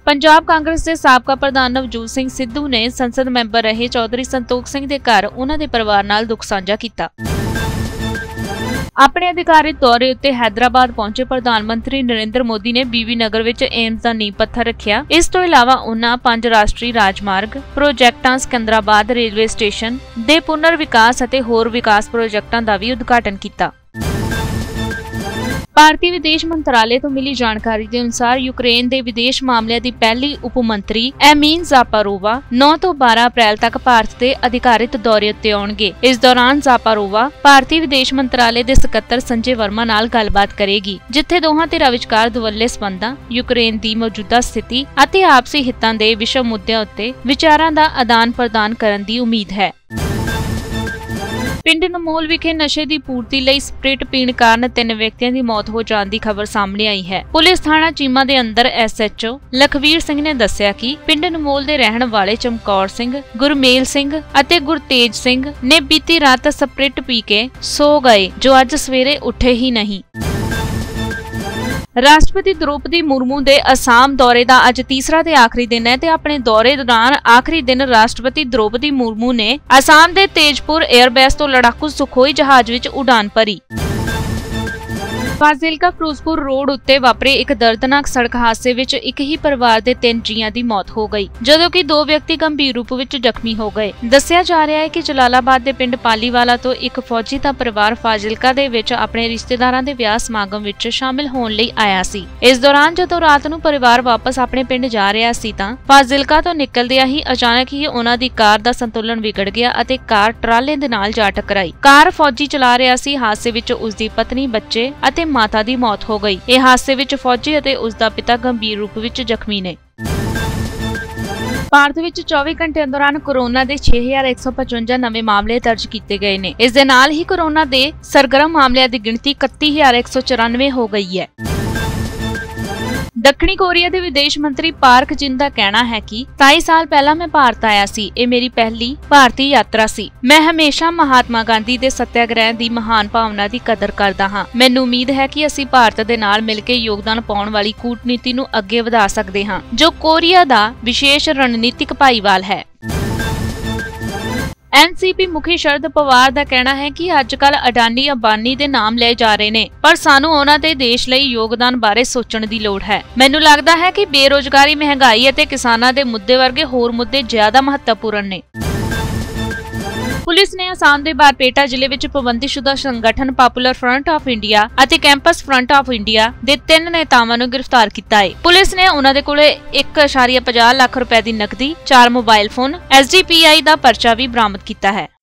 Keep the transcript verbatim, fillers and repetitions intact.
पंजाब कांग्रेस के साबका प्रधान नवजोत सिंह सिद्धू ने संसद मैंबर रहे चौधरी संतोख सिंह के घर उन्हां दे परिवार नाल दुख साझा किया। अपने अधिकारित दौरे उत्ते हैदराबाद पहुंचे प्रधानमंत्री नरेंद्र मोदी ने बीबी नगर विच एम्स दा नींह पत्थर रखिया। इस तो इलावा उन्हां पंज राष्ट्रीय राजमार्ग प्रोजैक्टां सिकंदराबाद रेलवे स्टेशन दे पुनर विकास अते होर विकास प्रोजैक्टां दा भी उद्घाटन किया। भारतीय विदेश मंत्रालय तो मिली जानकारी के अनुसार यूक्रेन के विदेश मामलों की पहली उप मंत्री एमीन ज़ापारोवा नौ तो बारह अप्रैल तक भारत के अधिकारित दौरे उत्ते आउणगे। इस दौरान ज़ापारोवा भारतीय विदेश मंत्रालय के सकत्तर संजय वर्मा नाल गलबात करेगी, जिथे दोहां धिरां विचकार दुवल्ले संबंधां, यूक्रेन की मौजूदा स्थिति अते आपसी हितां दे विश्व मुद्दिआं उत्ते विचारां दा आदान प्रदान करन दी उम्मीद है। पिंड नमोल विखे नशे की पूर्ति लई स्प्रिट पीण कारण तीन व्यक्तियों की मौत हो जाने की खबर सामने आई है। पुलिस थाना चीमा के अंदर S H O Lakhvir Singh ने दस्सिया कि पिंड नमोल के रहन वाले चमकौर सिंह, गुरमेल सिंह अते गुरतेज सिंह ने बीती रात स्प्रिट पी के सो गए, जो अज सवेरे उठे ही नहीं। राष्ट्रपति द्रौपदी मुर्मू दे असम दौरे का अज तीसरा ते आखिरी दिन है ते अपने दौरे दौरान आखिरी दिन राष्ट्रपति द्रौपदी मुर्मू ने असम दे तेजपुर एयरबेस तो लड़ाकू सुखोई जहाज विच उड़ान भरी। फाजिलका फिरोजपुर रोड उत्ते वापरे एक दर्दनाक सड़क हादसे विच एक ही परिवार दे तीन जीआं दी मौत हो गई, जदों कि दो व्यक्ति गंभीर रूप विच जख्मी हो गए। दस्सिया जा रहा है कि जलालाबाद दे पिंड पालीवाला तो एक फौजी दा परिवार फाजिलका दे विच अपने रिश्तेदारां दे विआह समागम विच शामिल होण लई आया सी। इस दौरान जदों रात नूं परिवार वापस अपने पिंड जा रहा सी तां फाजिलका तो निकलदिआं ही अचानक ही उन्हां दी कार दा संतुलन विगड़ गया अते कार ट्राले दे नाल जा टकराई। कार फौजी चला रहा सी। हादसे विच उसदी पत्नी, बच्चे अते माता दी मौत हो गई। यह हादसे विच फौजी अते उसदा पिता गंभीर रूप विच जख्मी ने। भारत विच चौबीस घंटे दौरान कोरोना के छे हजार एक सौ पचवंजा नवे मामले दर्ज किए गए ने। इस दे नाल ही कोरोना के सरगर्म मामलों की गिनती इकत्ती हजार एक सौ चौरानवे हो गई है। दक्षिणी कोरिया के विदेश मंत्री पार्क जिन का कहना है कि सताईस साल पहला मैं भारत आया सी। ये मेरी पहली भारतीय यात्रा सी। मैं हमेशा महात्मा गांधी के सत्याग्रह की महान भावना की कदर करदा हां। मैनूं उम्मीद है कि असीं भारत दे नाल मिल के योगदान पाउण वाली कूटनीति नूं अगे वधा सकदे हां, जो कोरिया का विशेष रणनीतिक भाईवाल है। एन सी पी मुखी शरद पवार का कहना है कि अजकल अडानी अंबानी के नाम ले जा रहे ने, पर सानू उन्हां दे देश लई योगदान बारे सोचण दी लोड़ है। मैनूं लगदा है कि बेरोजगारी, महंगाई अते किसानां दे मुद्दे वर्गे होर मुद्दे ज्यादा महत्वपूर्ण ने। पुलिस ने असम के बारपेटा जिले में पाबंदीशुदा संगठन पॉपुलर फ्रंट ऑफ इंडिया अते कैंपस फ्रंट ऑफ इंडिया के तीन नेतावां नूं गिरफ्तार किया है। पुलिस ने उन्हां दे कोले एक दशमलव पचास लाख रुपए की नकदी, चार mobile phone, S D P I का पर्चा भी बरामद किया है।